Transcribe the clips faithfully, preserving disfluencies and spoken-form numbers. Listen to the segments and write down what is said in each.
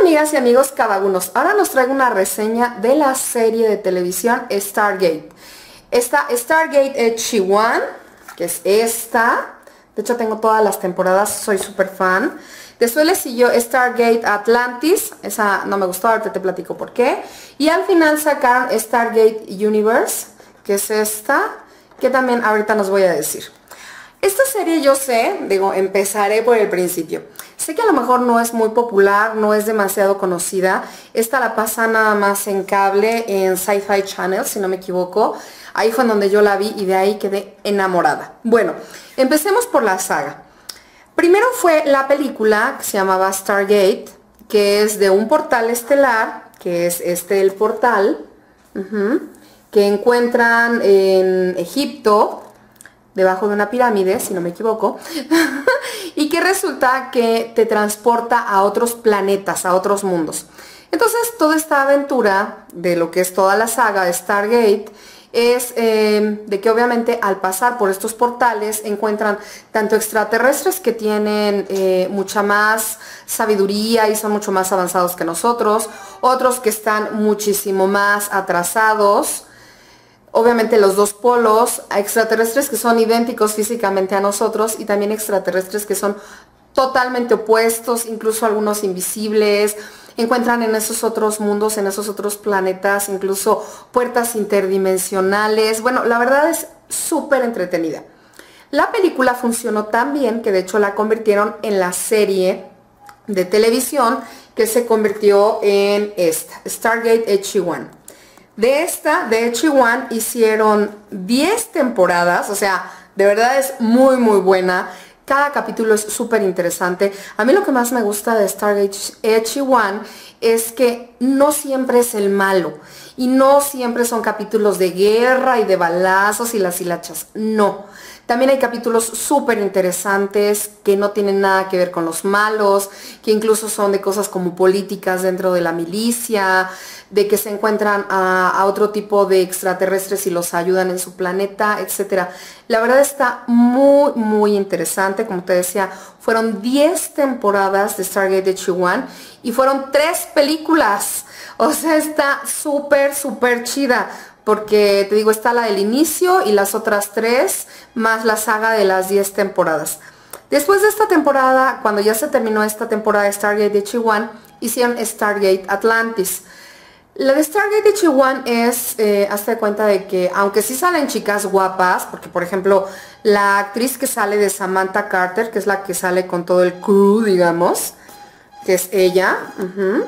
amigas y amigos cadagunos, ahora nos traigo una reseña de la serie de televisión Stargate. Esta Stargate H uno, que es esta, de hecho tengo todas las temporadas, soy súper fan. Después le siguió Stargate Atlantis, esa no me gustó, ahorita te platico por qué. Y al final sacaron Stargate Universe, que es esta, que también ahorita nos voy a decir. Esta serie yo sé, digo, empezaré por el principio. Sé que a lo mejor no es muy popular, no es demasiado conocida. Esta la pasa nada más en cable, en Sci-Fi Channel, si no me equivoco. Ahí fue en donde yo la vi y de ahí quedé enamorada. Bueno, empecemos por la saga. Primero fue la película que se llamaba Stargate, que es de un portal estelar, que es este el portal, uh-huh, que encuentran en Egipto, debajo de una pirámide, si no me equivoco, y que resulta que te transporta a otros planetas, a otros mundos. Entonces, toda esta aventura de lo que es toda la saga de Stargate es eh, de que obviamente al pasar por estos portales encuentran tanto extraterrestres que tienen eh, mucha más sabiduría y son mucho más avanzados que nosotros, otros que están muchísimo más atrasados. Obviamente los dos polos, extraterrestres que son idénticos físicamente a nosotros y también extraterrestres que son totalmente opuestos, incluso algunos invisibles. Encuentran en esos otros mundos, en esos otros planetas, incluso puertas interdimensionales. Bueno, la verdad es súper entretenida. La película funcionó tan bien que de hecho la convirtieron en la serie de televisión que se convirtió en esta, Stargate H uno. De esta, de H uno, hicieron diez temporadas, o sea, de verdad es muy muy buena. Cada capítulo es súper interesante. A mí lo que más me gusta de Stargate H uno es que no siempre es el malo. Y no siempre son capítulos de guerra y de balazos y las hilachas. No. También hay capítulos súper interesantes que no tienen nada que ver con los malos, que incluso son de cosas como políticas dentro de la milicia, de que se encuentran a, a otro tipo de extraterrestres y los ayudan en su planeta, etcétera. La verdad está muy, muy interesante. Como te decía, fueron diez temporadas de Stargate H uno y fueron tres películas. O sea, está súper, súper chida. Porque, te digo, está la del inicio y las otras tres, más la saga de las diez temporadas. Después de esta temporada, cuando ya se terminó esta temporada de Stargate H uno, hicieron Stargate Atlantis. La de Stargate H uno es, eh, hazte cuenta de que, aunque sí salen chicas guapas, porque por ejemplo, la actriz que sale de Samantha Carter, que es la que sale con todo el crew, digamos, que es ella, uh-huh.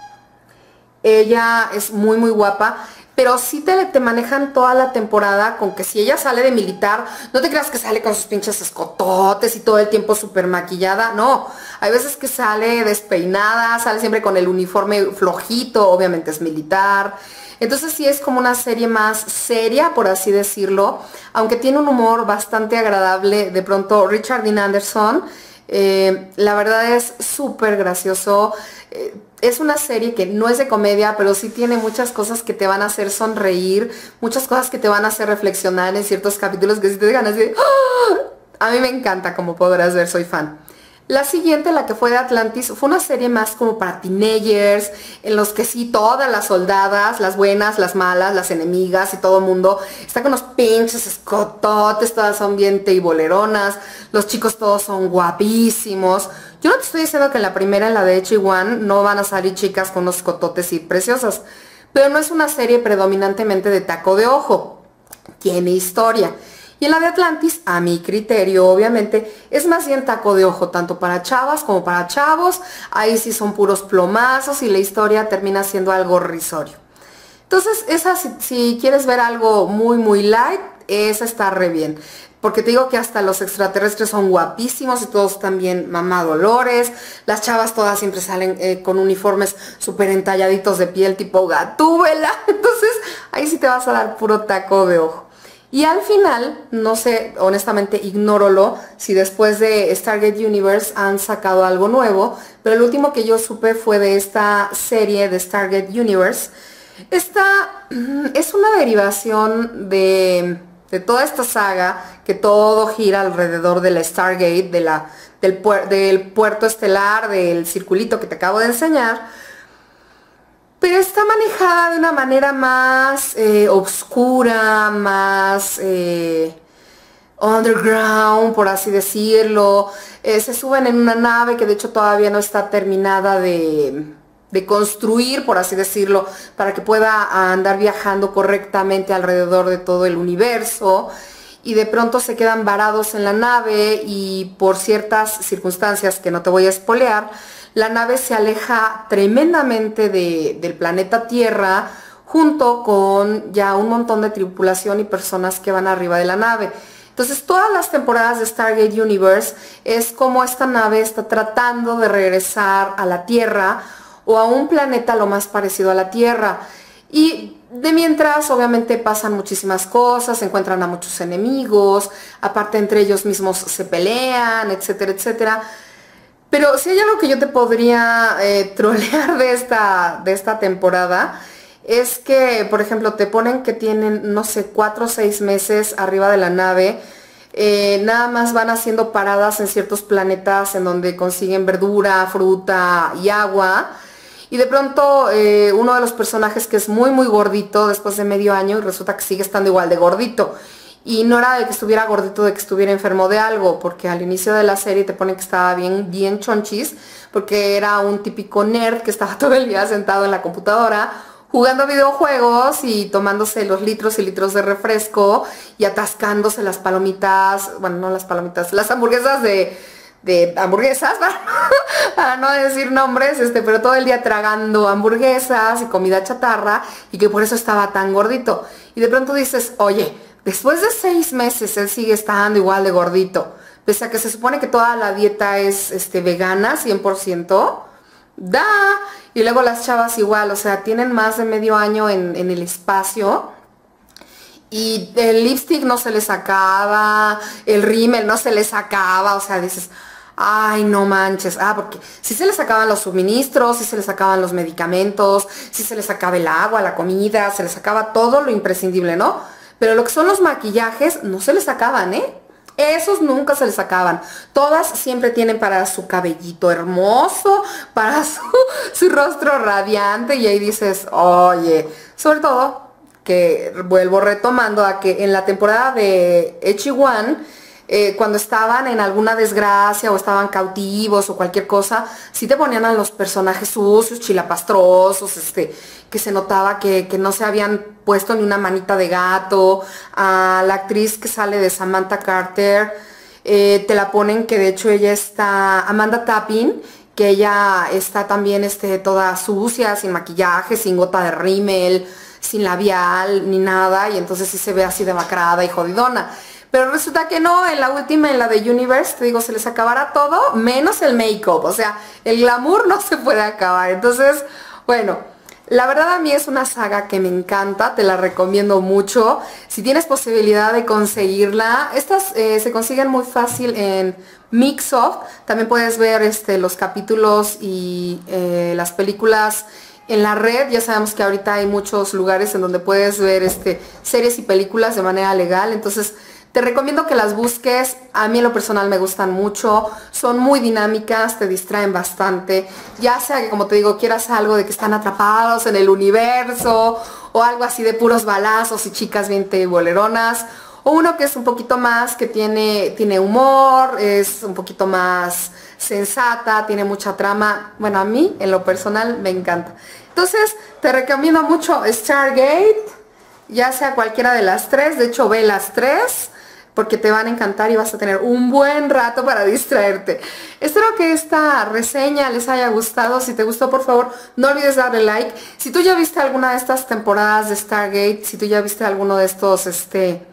Ella es muy muy guapa, pero sí te, te manejan toda la temporada con que si ella sale de militar, no te creas que sale con sus pinches escototes y todo el tiempo súper maquillada, no. Hay veces que sale despeinada, sale siempre con el uniforme flojito, obviamente es militar. Entonces sí es como una serie más seria, por así decirlo, aunque tiene un humor bastante agradable. De pronto Richard Dean Anderson, eh, la verdad es súper gracioso. Eh, Es una serie que no es de comedia, pero sí tiene muchas cosas que te van a hacer sonreír, muchas cosas que te van a hacer reflexionar en ciertos capítulos que sí te dejan así. ¡Oh! A mí me encanta, como podrás ver, soy fan. La siguiente, la que fue de Atlantis, fue una serie más como para teenagers, en los que sí, todas las soldadas, las buenas, las malas, las enemigas y todo el mundo, está con los pinches escototes, todas son bien teiboleronas, los chicos todos son guapísimos. Yo no te estoy diciendo que en la primera, en la de H uno, no van a salir chicas con unos escototes y preciosas, pero no es una serie predominantemente de taco de ojo, tiene historia. Y en la de Atlantis, a mi criterio, obviamente, es más bien taco de ojo, tanto para chavas como para chavos. Ahí sí son puros plomazos y la historia termina siendo algo risorio. Entonces, esa, si, si quieres ver algo muy, muy light, esa está re bien. Porque te digo que hasta los extraterrestres son guapísimos y todos también mamadolores. Las chavas todas siempre salen eh, con uniformes súper entalladitos de piel tipo Gatúbela. Entonces, ahí sí te vas a dar puro taco de ojo. Y al final, no sé, honestamente ignórolo si después de Stargate Universe han sacado algo nuevo, pero el último que yo supe fue de esta serie de Stargate Universe. Esta es una derivación de, de toda esta saga, que todo gira alrededor de la Stargate, de la, del, puer, del puerto estelar, del circulito que te acabo de enseñar. pero está manejada de una manera más eh, oscura, más eh, underground, por así decirlo. Eh, se suben en una nave que de hecho todavía no está terminada de, de construir, por así decirlo, para que pueda andar viajando correctamente alrededor de todo el universo. Y de pronto se quedan varados en la nave y por ciertas circunstancias que no te voy a spoilear, la nave se aleja tremendamente de, del planeta Tierra, junto con ya un montón de tripulación y personas que van arriba de la nave. Entonces todas las temporadas de Stargate Universe es como esta nave está tratando de regresar a la Tierra o a un planeta lo más parecido a la Tierra. Y de mientras obviamente pasan muchísimas cosas, se encuentran a muchos enemigos, aparte entre ellos mismos se pelean, etcétera, etcétera. Pero si hay algo que yo te podría eh, trolear de esta, de esta temporada, es que, por ejemplo, te ponen que tienen, no sé, cuatro o seis meses arriba de la nave, eh, nada más van haciendo paradas en ciertos planetas en donde consiguen verdura, fruta y agua. Y de pronto eh, uno de los personajes que es muy muy gordito después de medio año y resulta que sigue estando igual de gordito. Y no era de que estuviera gordito, de que estuviera enfermo de algo, porque al inicio de la serie te ponen que estaba bien, bien chonchis, porque era un típico nerd que estaba todo el día sentado en la computadora, jugando videojuegos y tomándose los litros y litros de refresco y atascándose las palomitas, bueno, no las palomitas, las hamburguesas de... de hamburguesas, para no decir nombres, este, pero todo el día tragando hamburguesas y comida chatarra y que por eso estaba tan gordito. Y de pronto dices, oye, después de seis meses él sigue estando igual de gordito, pese a que se supone que toda la dieta es este, vegana, cien por ciento, da. Y luego las chavas igual, o sea, tienen más de medio año en, en el espacio. Y el lipstick no se les acaba, el rímel no se les acaba, o sea, dices, ay, no manches. Ah, porque si se les acaban los suministros, si se les acaban los medicamentos, si se les acaba el agua, la comida, se les acaba todo lo imprescindible, ¿no? Pero lo que son los maquillajes no se les acaban, ¿eh? Esos nunca se les acaban. Todas siempre tienen para su cabellito hermoso, para su, su rostro radiante y ahí dices, oye, sobre todo que vuelvo retomando a que en la temporada de H uno, eh, cuando estaban en alguna desgracia o estaban cautivos o cualquier cosa, sí te ponían a los personajes sucios, chilapastrosos, este, que se notaba que, que no se habían puesto ni una manita de gato. A la actriz que sale de Samantha Carter, eh, te la ponen que de hecho ella está, Amanda Tapping, que ella está también este, toda sucia, sin maquillaje, sin gota de rímel, sin labial ni nada, y entonces sí se ve así demacrada y jodidona. Pero resulta que no, en la última, en la de Universe, te digo, se les acabará todo, menos el make-up, o sea, el glamour no se puede acabar. Entonces, bueno, la verdad a mí es una saga que me encanta, te la recomiendo mucho. Si tienes posibilidad de conseguirla, estas eh, se consiguen muy fácil en Mixoff. También puedes ver este, los capítulos y eh, las películas en la red. Ya sabemos que ahorita hay muchos lugares en donde puedes ver este, series y películas de manera legal, entonces te recomiendo que las busques. A mí en lo personal me gustan mucho, son muy dinámicas, te distraen bastante, ya sea que, como te digo, quieras algo de que están atrapados en el universo o algo así de puros balazos y chicas bien boleronas, o uno que es un poquito más, que tiene, tiene humor, es un poquito más sensata, tiene mucha trama. Bueno, a mí en lo personal me encanta. Entonces te recomiendo mucho Stargate, ya sea cualquiera de las tres. De hecho ve las tres porque te van a encantar y vas a tener un buen rato para distraerte. Espero que esta reseña les haya gustado. Si te gustó, por favor, no olvides darle like. Si tú ya viste alguna de estas temporadas de Stargate, si tú ya viste alguno de estos, este...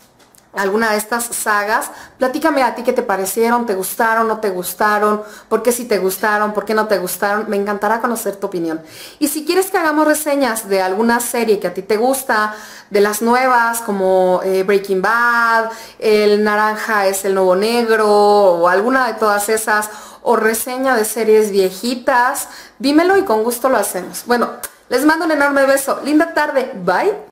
alguna de estas sagas, platícame a ti qué te parecieron, te gustaron, no te gustaron, por qué sí te gustaron, por qué no te gustaron. Me encantará conocer tu opinión. Y si quieres que hagamos reseñas de alguna serie que a ti te gusta, de las nuevas como eh, Breaking Bad, El naranja es el nuevo negro, o alguna de todas esas, o reseña de series viejitas, dímelo y con gusto lo hacemos. Bueno, les mando un enorme beso, linda tarde, bye.